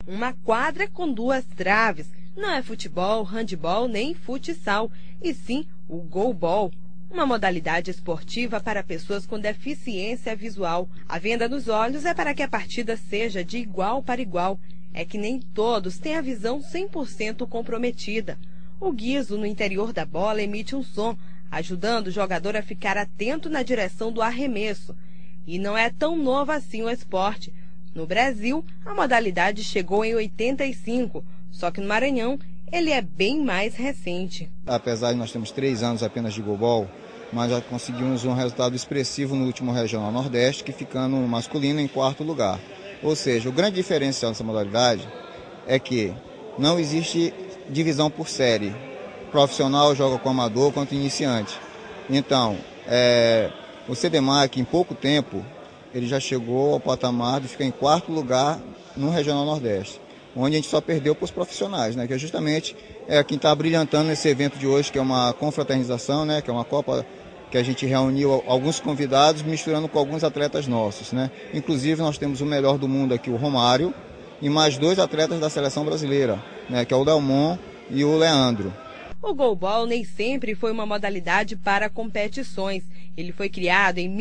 uma quadra com 2 traves. Não é futebol, handebol nem futsal, e sim o goalball, uma modalidade esportiva para pessoas com deficiência visual. A venda nos olhos é para que a partida seja de igual para igual. É que nem todos têm a visão 100% comprometida. O guiso no interior da bola emite um som, ajudando o jogador a ficar atento na direção do arremesso. E não é tão novo assim o esporte. No Brasil, a modalidade chegou em 85, só que no Maranhão ele é bem mais recente. Apesar de nós termos 3 anos apenas de goalball, nós já conseguimos um resultado expressivo no último Regional Nordeste, que ficando no masculino em 4º lugar. Ou seja, o grande diferencial dessa modalidade é que não existe divisão por série. Profissional joga com amador quanto iniciante. Então, o CDMAC, em pouco tempo, ele já chegou ao patamar de ficar em 4º lugar no Regional Nordeste, onde a gente só perdeu para os profissionais, né, que é justamente quem está brilhantando nesse evento de hoje, que é uma confraternização, né, que é uma Copa que a gente reuniu alguns convidados misturando com alguns atletas nossos, né. Inclusive nós temos o melhor do mundo aqui, o Romário, e mais 2 atletas da seleção brasileira, né, que é o Delmon e o Leandro. O goalball nem sempre foi uma modalidade para competições. Ele foi criado em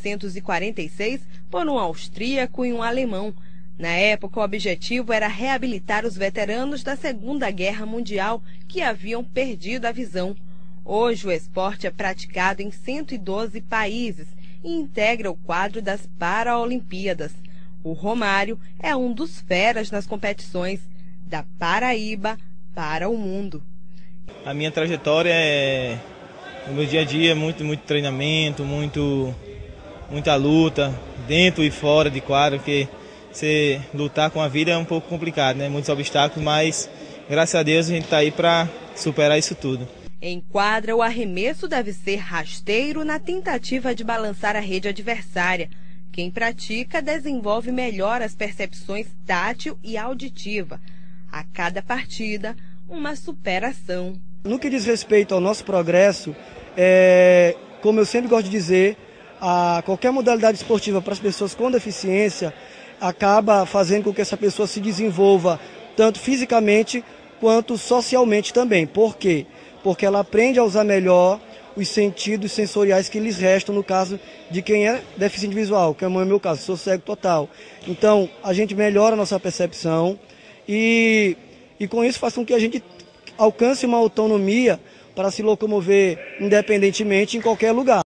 1946 por um austríaco e um alemão. Na época, o objetivo era reabilitar os veteranos da Segunda Guerra Mundial que haviam perdido a visão. Hoje, o esporte é praticado em 112 países e integra o quadro das Paralimpíadas. O Romário é um dos feras nas competições, da Paraíba para o mundo. A minha trajetória no meu dia a dia, muito treinamento, muita luta, dentro e fora de quadra, porque você lutar com a vida é um pouco complicado, né? Muitos obstáculos, mas graças a Deus a gente está aí para superar isso tudo. Em quadra, o arremesso deve ser rasteiro na tentativa de balançar a rede adversária. Quem pratica desenvolve melhor as percepções tátil e auditiva. A cada partida, uma superação. No que diz respeito ao nosso progresso, como eu sempre gosto de dizer, qualquer modalidade esportiva para as pessoas com deficiência acaba fazendo com que essa pessoa se desenvolva tanto fisicamente quanto socialmente também. Por quê? Porque ela aprende a usar melhor os sentidos sensoriais que lhes restam no caso de quem é deficiente visual, que é o meu caso, sou cego total. Então, a gente melhora a nossa percepção e com isso faz com que a gente alcance uma autonomia para se locomover independentemente em qualquer lugar.